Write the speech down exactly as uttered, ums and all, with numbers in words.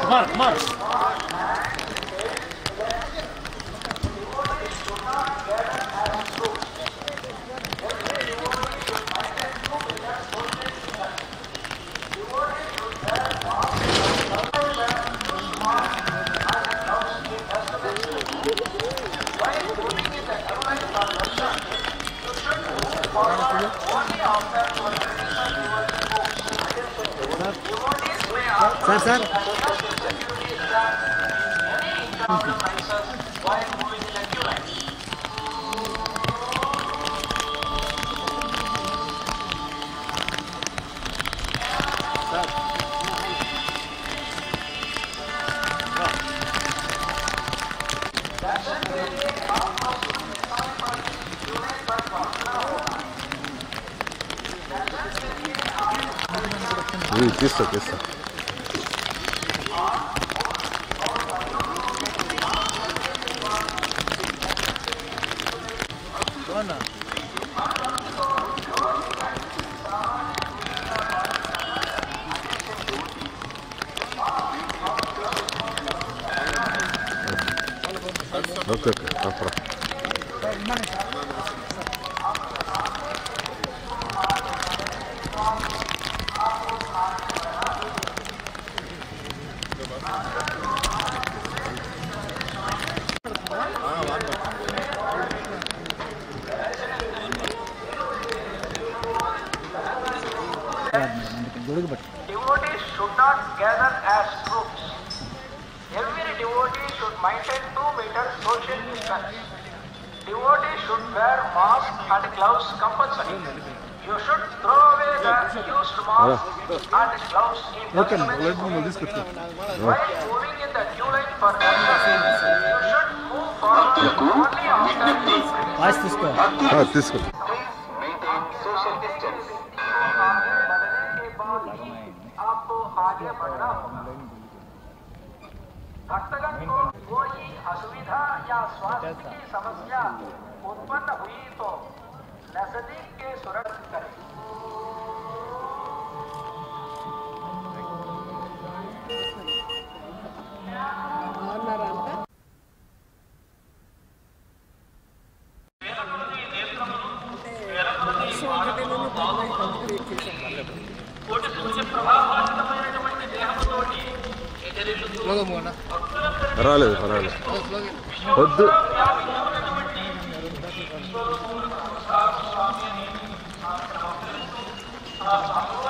Mark, Mark. Sir, sir. Oui, c'est ça, c'est ça. Okay, okay, no problem. Devotees should not gather as groups. Every devotee should maintain two meters social distance. Devotees should wear mask and gloves compulsory. You should throw away the used mask and gloves in dustbin. While moving in the queue line for darshan, you should move forward only after Watch this go. Ah, this one. Please maintain social distance. आपको आगे बढ़ना होगा। भक्तगण को कोई असुविधा या स्वास्थ्य की समस्या उत्पन्न हुई तो नजदीक के सुरक्षित करें। పర్వాలేదు పర్వాలేదు వద్దు Thank you.